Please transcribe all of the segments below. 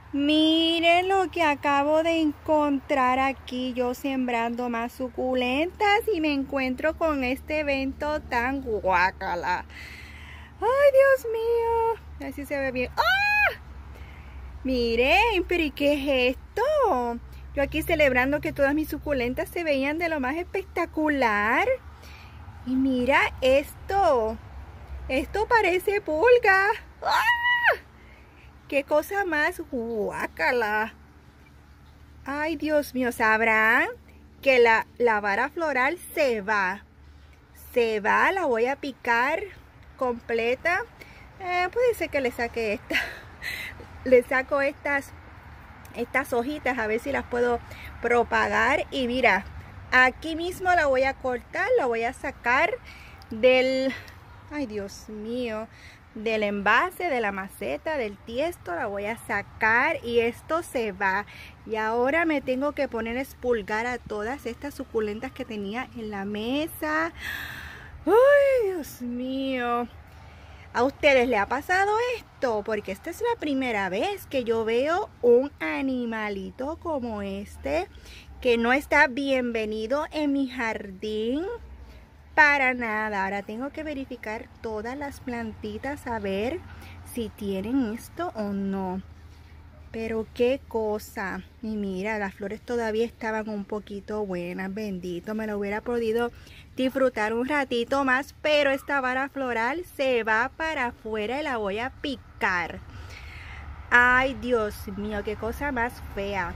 Miren lo que acabo de encontrar aquí, yo sembrando más suculentas y me encuentro con este evento tan guácala. Ay, Dios mío, así se ve bien. ¡Ah! Miren, pero ¿y qué es esto? Yo aquí celebrando que todas mis suculentas se veían de lo más espectacular. Y mira esto parece pulga. ¡Ah! ¡Qué cosa más guácala! Ay, Dios mío, sabrán que la vara floral se va. La voy a picar completa. Puede ser que le saque esta. Le saco estas hojitas a ver si las puedo propagar. Y mira, aquí mismo la voy a cortar, la voy a sacar del... Ay, Dios mío, del envase, de la maceta, del tiesto, la voy a sacar y esto se va. Y ahora me tengo que poner a expulgar a todas estas suculentas que tenía en la mesa. Ay, Dios mío. ¿A ustedes les ha pasado esto? Porque esta es la primera vez que yo veo un animalito como este, que no está bienvenido en mi jardín. Para nada. Ahora tengo que verificar todas las plantitas a ver si tienen esto o no. Pero qué cosa. Y mira, las flores todavía estaban un poquito buenas. Bendito, me lo hubiera podido disfrutar un ratito más. Pero esta vara floral se va para afuera y la voy a picar. Ay, Dios mío, qué cosa más fea.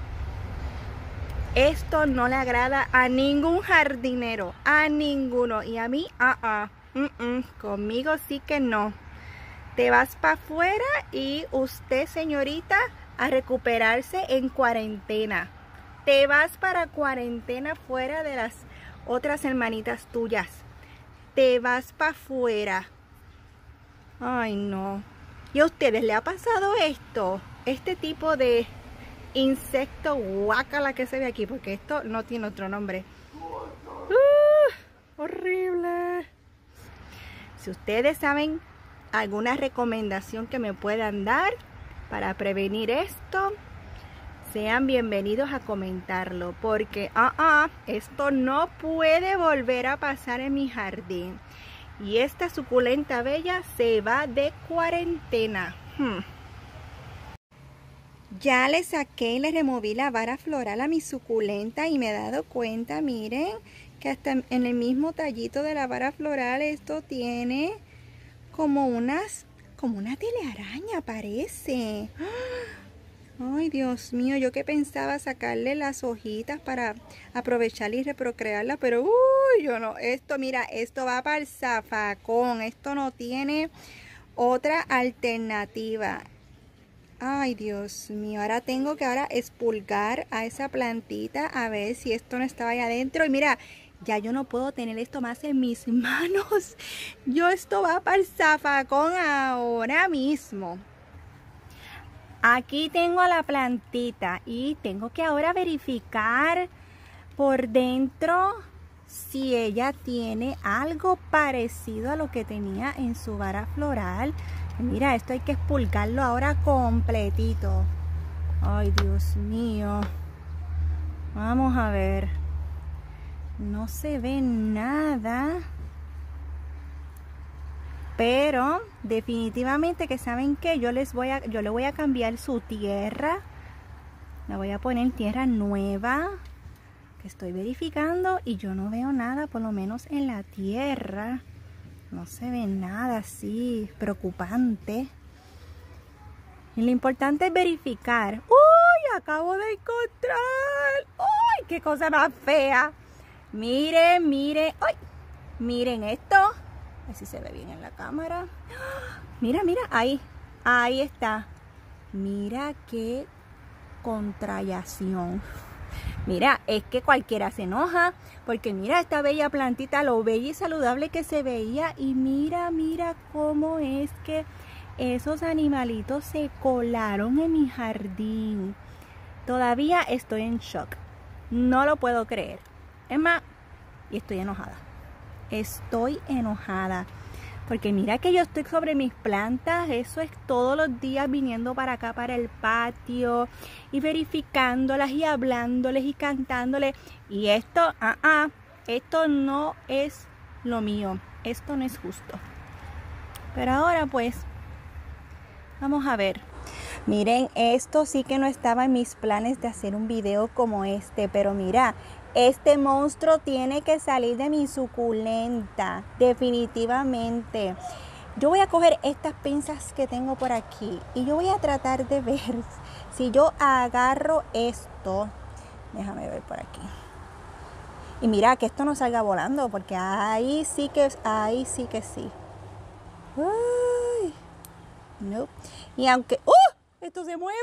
Esto no le agrada a ningún jardinero, a ninguno. Y a mí, conmigo sí que no. Te vas para afuera y usted, señorita, a recuperarse en cuarentena. Te vas para cuarentena fuera de las otras hermanitas tuyas. Te vas para afuera. Ay, no. ¿Y a ustedes le ha pasado esto? Este tipo de insecto guácala que se ve aquí, porque esto no tiene otro nombre. Horrible. Si ustedes saben alguna recomendación que me puedan dar para prevenir esto, sean bienvenidos a comentarlo, porque esto no puede volver a pasar en mi jardín. Y esta suculenta bella se va de cuarentena. Ya le saqué y le removí la vara floral a mi suculenta y me he dado cuenta, miren, que hasta en el mismo tallito de la vara floral esto tiene como una telaraña, parece. Ay, Dios mío, yo que pensaba sacarle las hojitas para aprovechar y reprocrearla, pero yo no, esto, mira, esto va para el zafacón, esto no tiene otra alternativa. Ay, Dios mío, ahora tengo que expulgar a esa plantita a ver si esto no estaba ahí adentro. Y mira, ya yo no puedo tener esto más en mis manos. Esto va para el zafacón ahora mismo. Aquí tengo la plantita y tengo que ahora verificar por dentro si ella tiene algo parecido a lo que tenía en su vara floral. Mira, esto hay que expulgarlo ahora completito. Ay, Dios mío. Vamos a ver. No se ve nada. Pero definitivamente que saben que yo le voy a cambiar su tierra. La voy a poner en tierra nueva. Que estoy verificando y yo no veo nada, por lo menos en la tierra. No se ve nada así preocupante. Y lo importante es verificar. ¡Uy! Acabo de encontrar. ¡Uy! ¡Qué cosa más fea! Miren, miren. ¡Uy! Miren esto. A ver si se ve bien en la cámara. Mira, mira. Ahí. Ahí está. Mira qué contracción. Mira, es que cualquiera se enoja, porque mira esta bella plantita, lo bella y saludable que se veía, y mira, mira cómo es que esos animalitos se colaron en mi jardín. Todavía estoy en shock, no lo puedo creer. Es más, y estoy enojada. Estoy enojada. Porque mira que yo estoy sobre mis plantas, eso es todos los días viniendo para acá, para el patio, y verificándolas y hablándoles y cantándoles. Y esto, esto no es lo mío, esto no es justo. Pero ahora pues, vamos a ver. Miren, esto sí que no estaba en mis planes de hacer un video como este, pero mira, este monstruo tiene que salir de mi suculenta, definitivamente. Yo voy a coger estas pinzas que tengo por aquí y yo voy a tratar de ver si yo agarro esto. Déjame ver por aquí. Y mira, que esto no salga volando, porque ahí sí que sí. Uy, no. Y aunque... esto se mueve.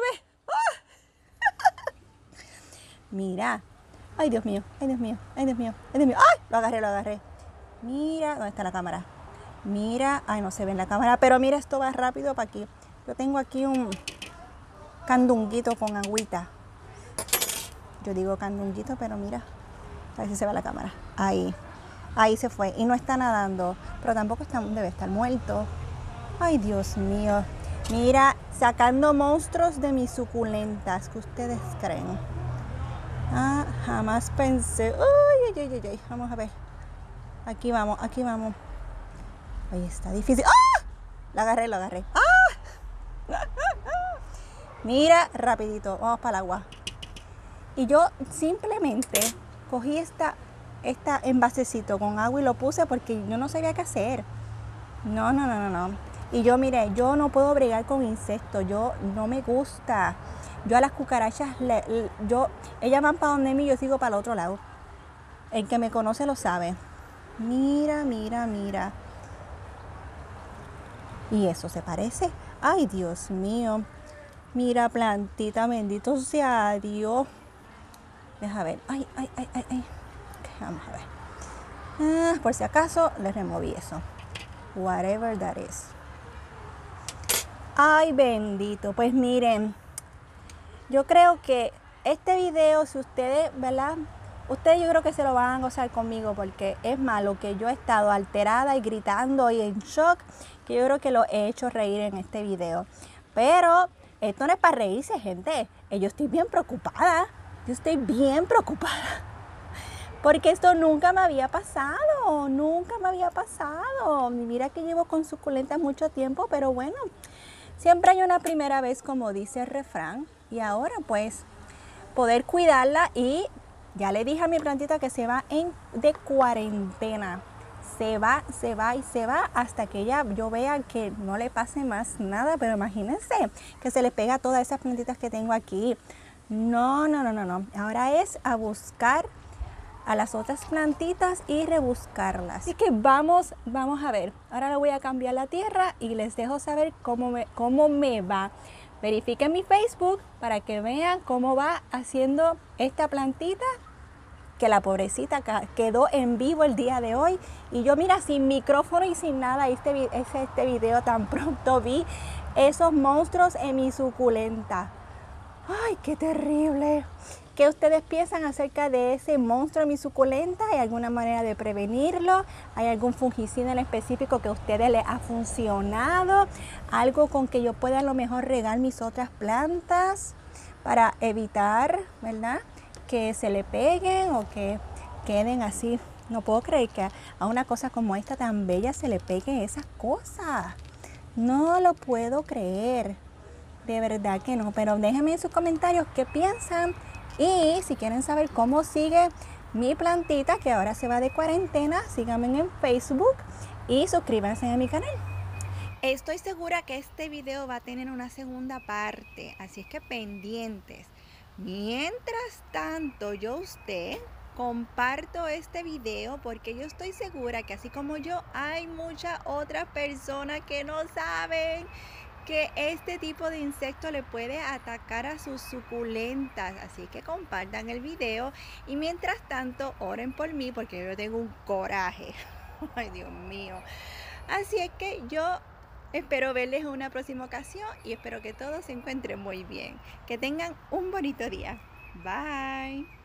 Mira. Ay, Dios mío, ay, Dios mío, ay, Dios mío, ay, Dios mío. ¡Ay! Lo agarré. Mira, ¿dónde está la cámara? Mira, ay, no se ve en la cámara, pero mira, esto va rápido para aquí. Yo tengo aquí un candunguito con agüita. Yo digo candunguito, pero mira, a ver si se ve la cámara. Ahí se fue y no está nadando, pero tampoco debe estar muerto. Ay, Dios mío. Mira, sacando monstruos de mis suculentas. ¿Qué ustedes creen? Jamás pensé. Ay. Vamos a ver. Aquí vamos. Ay, está difícil. Lo agarré. Mira, rapidito. Vamos para el agua. Y yo simplemente cogí esta envasecito con agua y lo puse porque yo no sabía qué hacer. No. Y yo, mire, yo no puedo bregar con insectos, no me gusta. Yo a las cucarachas, ellas van para donde mí, yo sigo para el otro lado. El que me conoce lo sabe. Mira. Y eso se parece. Ay, Dios mío. Mira, plantita, bendito sea Dios. Deja ver. Ay. Vamos a ver. Por si acaso, le removí eso. Whatever that is. Ay, bendito. Pues miren, yo creo que este video, si ustedes, ¿verdad? Ustedes yo creo que se lo van a gozar conmigo porque es malo que yo he estado alterada y gritando y en shock, que yo creo que lo he hecho reír en este video. Pero esto no es para reírse, gente. Yo estoy bien preocupada. Porque esto nunca me había pasado. Mira que llevo con suculentas mucho tiempo, pero bueno, siempre hay una primera vez, como dice el refrán. Y ahora pues poder cuidarla y ya le dije a mi plantita que se va de cuarentena. Se va hasta que yo vea que no le pase más nada. Pero imagínense que se le pega a todas esas plantitas que tengo aquí. No. Ahora es a buscar a las otras plantitas y rebuscarlas. Así que vamos a ver. Ahora le voy a cambiar la tierra y les dejo saber cómo me va. Verifiquen mi Facebook para que vean cómo va haciendo esta plantita, que la pobrecita quedó en vivo el día de hoy. Y yo, mira, sin micrófono y sin nada, este video tan pronto vi esos monstruos en mi suculenta. ¡Ay, qué terrible! ¿Qué ustedes piensan acerca de ese monstruo en mi suculenta? ¿Hay alguna manera de prevenirlo? ¿Hay algún fungicida en específico que a ustedes les ha funcionado? ¿Algo con que yo pueda a lo mejor regar mis otras plantas para evitar, ¿verdad?, que se le peguen o que queden así? No puedo creer que a una cosa como esta tan bella se le peguen esas cosas. No lo puedo creer. De verdad que no. Pero déjenme en sus comentarios qué piensan. Y si quieren saber cómo sigue mi plantita, que ahora se va de cuarentena, síganme en Facebook y suscríbanse a mi canal. Estoy segura que este video va a tener una segunda parte, así es que pendientes. Mientras tanto, yo comparto este video porque yo estoy segura que así como yo, hay muchas otras personas que no saben que este tipo de insecto le puede atacar a sus suculentas. Así que compartan el video y mientras tanto oren por mí porque yo tengo un coraje. Ay, Dios mío. Así es que yo espero verles en una próxima ocasión y espero que todos se encuentren muy bien. Que tengan un bonito día. Bye.